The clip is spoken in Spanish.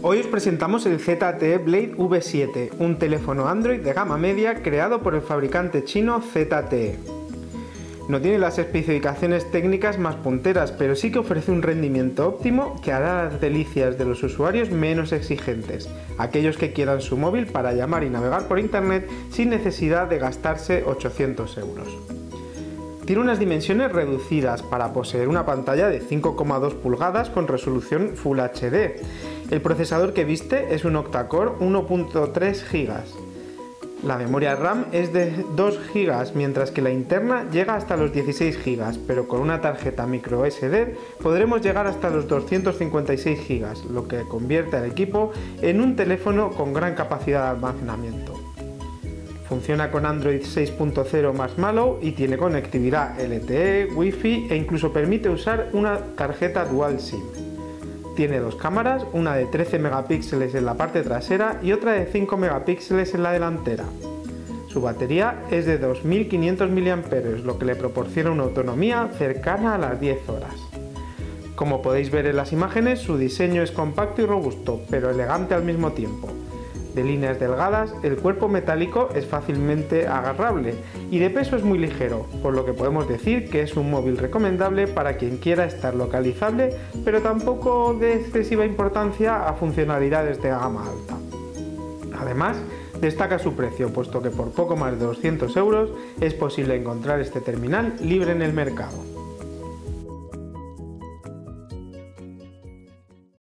Hoy os presentamos el ZTE Blade V7, un teléfono Android de gama media creado por el fabricante chino ZTE. No tiene las especificaciones técnicas más punteras, pero sí que ofrece un rendimiento óptimo que hará las delicias de los usuarios menos exigentes, aquellos que quieran su móvil para llamar y navegar por internet sin necesidad de gastarse 800 euros. Tiene unas dimensiones reducidas para poseer una pantalla de 5,2 pulgadas con resolución Full HD. El procesador que viste es un octa-core 1.3 GB. La memoria RAM es de 2 GB, mientras que la interna llega hasta los 16 GB, pero con una tarjeta microSD podremos llegar hasta los 256 GB, lo que convierte al equipo en un teléfono con gran capacidad de almacenamiento. Funciona con Android 6.0 Marshmallow y tiene conectividad LTE, Wi-Fi e incluso permite usar una tarjeta Dual SIM. Tiene dos cámaras, una de 13 megapíxeles en la parte trasera y otra de 5 megapíxeles en la delantera. Su batería es de 2500 mAh, lo que le proporciona una autonomía cercana a las 10 horas. Como podéis ver en las imágenes, su diseño es compacto y robusto, pero elegante al mismo tiempo. De líneas delgadas, el cuerpo metálico es fácilmente agarrable y de peso es muy ligero, por lo que podemos decir que es un móvil recomendable para quien quiera estar localizable, pero tampoco de excesiva importancia a funcionalidades de gama alta. Además, destaca su precio, puesto que por poco más de 200 euros es posible encontrar este terminal libre en el mercado.